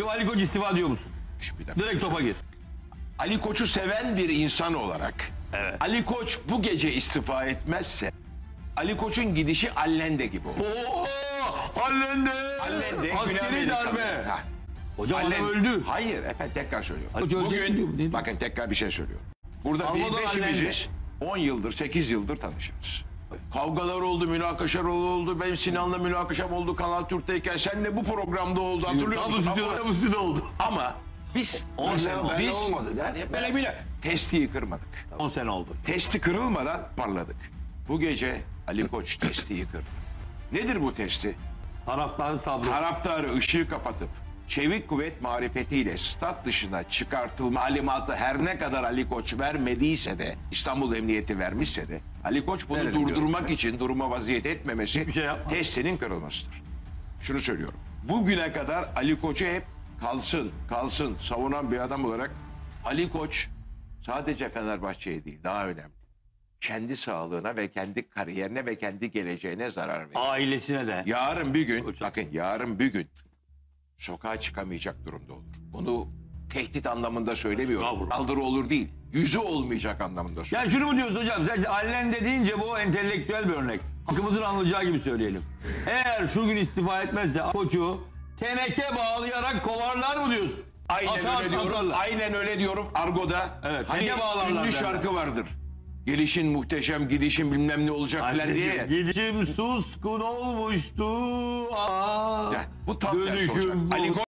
Hocam Ali Koç istifa diyor musun? Bir dakika. Direkt topa gir. Ali Koç'u seven bir insan olarak Ali Koç bu gece istifa etmezse Ali Koç'un gidişi Allende gibi olur. Oo, Allende. Allende Askeri darbe. Hocam adam öldü. Hayır efendim tekrar söylüyorum. Ali Koç ölecek diyor, ne diyor? Bakın tekrar bir şey söylüyorum. Burada Salvador beşimiziz 10 yıldır 8 yıldır tanışırız. Kavgalar oldu, münakaşalar oldu. Benim Sinan'la münakaşam oldu Kanal Türk'teyken. Sen de bu programda oldu hatırlıyor musun? Tam üstüde oldu. Ama biz 10 sene oldu. biz olmadı dersin. böyle bile testiyi kırmadık. 10 sene oldu. Testi kırılmadan parladık. Bu gece Ali Koç testiyi kırdı. Nedir bu testi? Taraftarın sabrı. Taraftarı ışığı kapatıp çevik kuvvet marifetiyle stat dışına çıkartılma talimatı her ne kadar Ali Koç vermediyse de İstanbul Emniyeti vermişse de Ali Koç bunu Verelim durdurmak için duruma vaziyet etmemesi Hiçbir şey yapmadı. testinin kırılmasıdır. Şunu söylüyorum. Bugüne kadar Ali Koç'u hep kalsın savunan bir adam olarak Ali Koç sadece Fenerbahçe'ye değil daha önemli. Kendi sağlığına ve kendi kariyerine ve kendi geleceğine zarar verir. Ailesine de. Yarın bir gün, Hocam. bakın yarın bir gün sokağa çıkamayacak durumda olur. Bunu tehdit anlamında söylemiyorum. Estağfurullah. Saldırı olur değil. Yüzü olmayacak anlamında söylüyorum. Ya şunu mu diyorsun hocam? Sen Allende deyince bu entelektüel bir örnek. Hakkımızın anlayacağı gibi söyleyelim. Eğer şu gün istifa etmezse Koç'u teneke bağlayarak kovarlar mı diyorsun? Aynen öyle diyorum. atarlar. Aynen öyle diyorum. Argo'da Evet, hani teke bağlarlar ünlü derler. şarkı vardır. Gelişin muhteşem, gidişin bilmem ne olacak filan diye. ya. Gidişim suskun olmuştu. Aa, Ya, bu tam tersi olacak. dönüşüm bu. Ali Koç